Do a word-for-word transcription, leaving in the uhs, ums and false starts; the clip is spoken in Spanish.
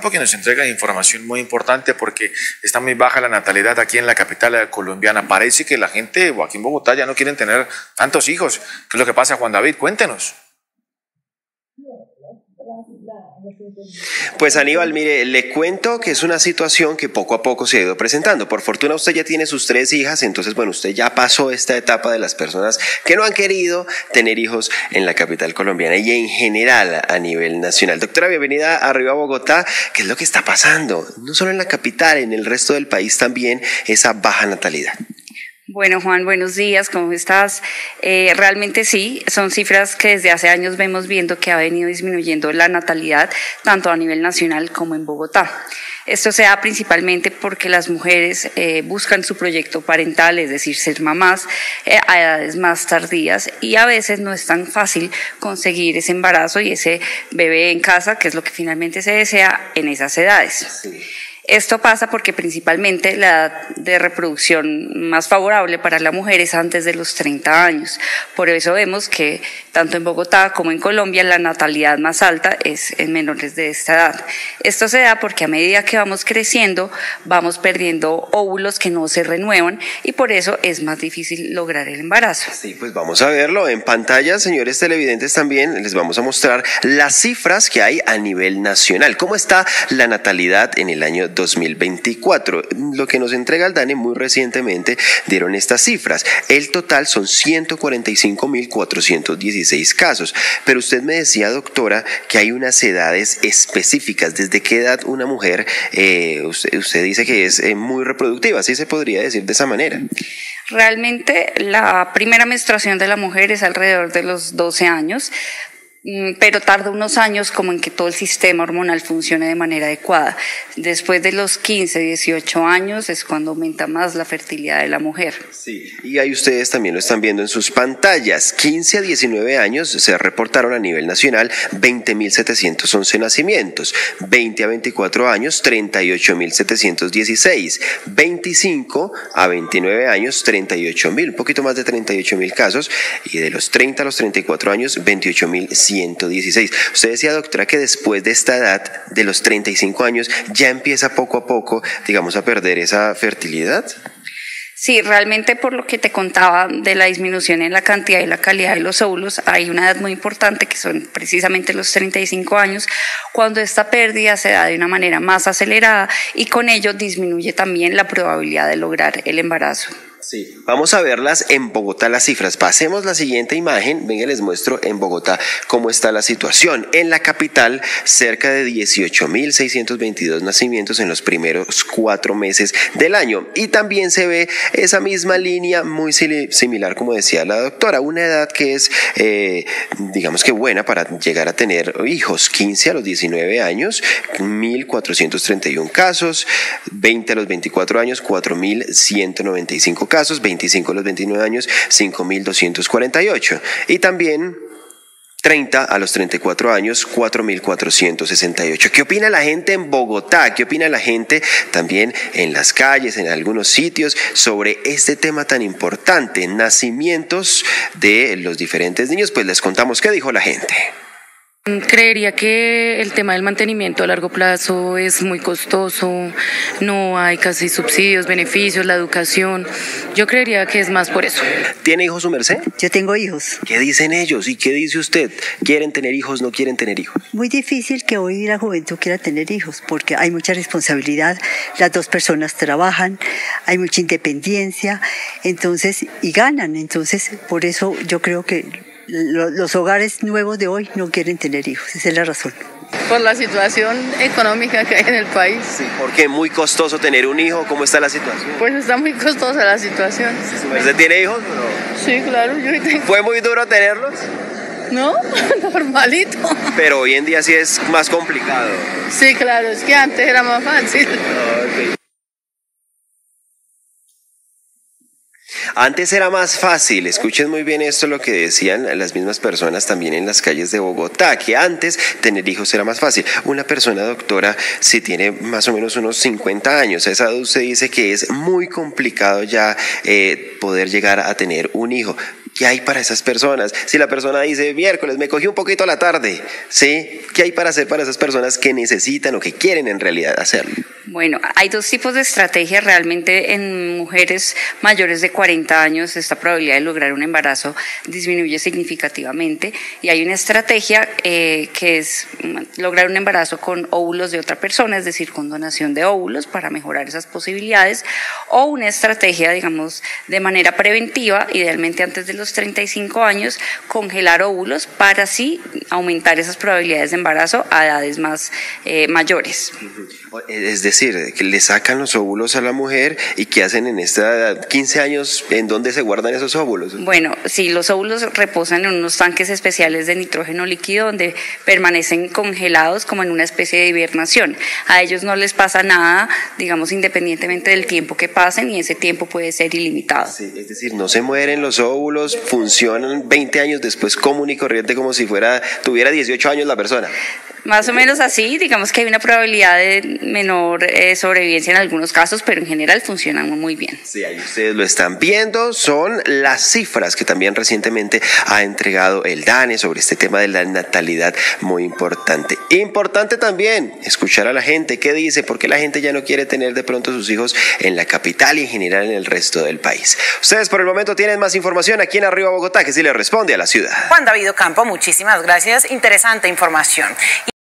campo que nos entrega información muy importante porque está muy baja la natalidad aquí en la capital colombiana. Parece que la gente o aquí en Bogotá ya no quieren tener tantos hijos. ¿Qué es lo que pasa, Juan David? Cuéntenos. Pues Aníbal, mire, le cuento que es una situación que poco a poco se ha ido presentando. Por fortuna usted ya tiene sus tres hijas, entonces bueno, usted ya pasó esta etapa de las personas que no han querido tener hijos en la capital colombiana y en general a nivel nacional. Doctora, bienvenida a Arriba Bogotá. ¿Qué es lo que está pasando? No solo en la capital, en el resto del país también esa baja natalidad. Bueno, Juan, buenos días, ¿cómo estás? Eh, realmente sí, son cifras que desde hace años vemos viendo que ha venido disminuyendo la natalidad, tanto a nivel nacional como en Bogotá. Esto se da principalmente porque las mujeres eh, buscan su proyecto parental, es decir, ser mamás eh, a edades más tardías y a veces no es tan fácil conseguir ese embarazo y ese bebé en casa, que es lo que finalmente se desea en esas edades. Sí. Esto pasa porque principalmente la edad de reproducción más favorable para la mujer es antes de los treinta años. Por eso vemos que tanto en Bogotá como en Colombia la natalidad más alta es en menores de esta edad. Esto se da porque a medida que vamos creciendo vamos perdiendo óvulos que no se renuevan y por eso es más difícil lograr el embarazo. Sí, pues vamos a verlo en pantalla, señores televidentes, también les vamos a mostrar las cifras que hay a nivel nacional. ¿Cómo está la natalidad en el año dos mil veinticuatro? Lo que nos entrega el DANE muy recientemente dieron estas cifras. El total son ciento cuarenta y cinco mil cuatrocientos dieciséis casos. Pero usted me decía, doctora, que hay unas edades específicas. ¿Desde qué edad una mujer, eh, usted, usted dice que es eh, muy reproductiva? ¿Sí se podría decir de esa manera? Realmente la primera menstruación de la mujer es alrededor de los doce años, pero tarda unos años como en que todo el sistema hormonal funcione de manera adecuada. Después de los quince, dieciocho años es cuando aumenta más la fertilidad de la mujer. Sí, y ahí ustedes también lo están viendo en sus pantallas. quince a diecinueve años se reportaron a nivel nacional veinte mil setecientos once nacimientos, veinte a veinticuatro años treinta y ocho mil setecientos dieciséis, veinticinco a veintinueve años treinta y ocho mil, un poquito más de treinta y ocho mil casos, y de los treinta a los treinta y cuatro años veintiocho mil ciento dieciséis. Usted decía, doctora, que después de esta edad, de los treinta y cinco años, ya empieza poco a poco, digamos, a perder esa fertilidad. Sí, realmente por lo que te contaba de la disminución en la cantidad y la calidad de los óvulos, hay una edad muy importante que son precisamente los treinta y cinco años, cuando esta pérdida se da de una manera más acelerada y con ello disminuye también la probabilidad de lograr el embarazo. Sí, vamos a verlas en Bogotá las cifras. Pasemos la siguiente imagen. Venga, les muestro en Bogotá cómo está la situación. En la capital, cerca de dieciocho mil seiscientos veintidós nacimientos en los primeros cuatro meses del año. Y también se ve esa misma línea muy similar, como decía la doctora, una edad que es, eh, digamos que buena para llegar a tener hijos. quince a los diecinueve años, mil cuatrocientos treinta y uno casos, veinte a los veinticuatro años, cuatro mil ciento noventa y cinco casos. casos, veinticinco a los veintinueve años, cinco mil doscientos cuarenta y ocho, y también treinta a los treinta y cuatro años, cuatro mil cuatrocientos sesenta y ocho. ¿Qué opina la gente en Bogotá? ¿Qué opina la gente también en las calles, en algunos sitios, sobre este tema tan importante, nacimientos de los diferentes niños? Pues les contamos qué dijo la gente. Creería que el tema del mantenimiento a largo plazo es muy costoso, no hay casi subsidios, beneficios, la educación. Yo creería que es más por eso. ¿Tiene hijos su merced? Yo tengo hijos. ¿Qué dicen ellos y qué dice usted? ¿Quieren tener hijos, no quieren tener hijos? Muy difícil que hoy la juventud quiera tener hijos porque hay mucha responsabilidad, las dos personas trabajan, hay mucha independencia, entonces, y ganan. Entonces, por eso yo creo que los hogares nuevos de hoy no quieren tener hijos, esa es la razón. Por la situación económica que hay en el país. Sí, porque es muy costoso tener un hijo. ¿Cómo está la situación? Pues está muy costosa la situación. ¿Usted tiene hijos o no? Sí, claro, yo tengo. ¿Fue muy duro tenerlos? No, normalito. Pero hoy en día sí es más complicado. Sí, claro, es que antes era más fácil. Okay. Antes era más fácil, escuchen muy bien esto, lo que decían las mismas personas también en las calles de Bogotá, que antes tener hijos era más fácil. Una persona, doctora, si tiene más o menos unos cincuenta años, a esa edad usted dice que es muy complicado ya eh, poder llegar a tener un hijo. ¿Qué hay para esas personas? Si la persona dice, miércoles, me cogí un poquito a la tarde, ¿sí? ¿Qué hay para hacer para esas personas que necesitan o que quieren en realidad hacerlo? Bueno, hay dos tipos de estrategias. Realmente en mujeres mayores de cuarenta años esta probabilidad de lograr un embarazo disminuye significativamente y hay una estrategia eh, que es lograr un embarazo con óvulos de otra persona, es decir, con donación de óvulos para mejorar esas posibilidades, o una estrategia, digamos, de manera preventiva, idealmente antes de los treinta y cinco años, congelar óvulos para así aumentar esas probabilidades de embarazo a edades más eh, mayores. Es decir, que le sacan los óvulos a la mujer y ¿qué hacen en esta edad? quince años, ¿en dónde se guardan esos óvulos? Bueno, sí, los óvulos reposan en unos tanques especiales de nitrógeno líquido donde permanecen congelados como en una especie de hibernación. A ellos no les pasa nada, digamos, independientemente del tiempo que pasen, y ese tiempo puede ser ilimitado. Sí, es decir, no se mueren los óvulos, funcionan veinte años después común y corriente como si fuera tuviera dieciocho años la persona. Más o menos así, digamos que hay una probabilidad de menor eh, sobrevivencia en algunos casos, pero en general funcionan muy bien. Sí, ahí ustedes lo están viendo, son las cifras que también recientemente ha entregado el DANE sobre este tema de la natalidad, muy importante. Importante también escuchar a la gente, qué dice, por qué la gente ya no quiere tener de pronto sus hijos en la capital y en general en el resto del país. Ustedes por el momento tienen más información aquí en Arriba Bogotá, que sí le responde a la ciudad. Juan David Ocampo, muchísimas gracias, interesante información.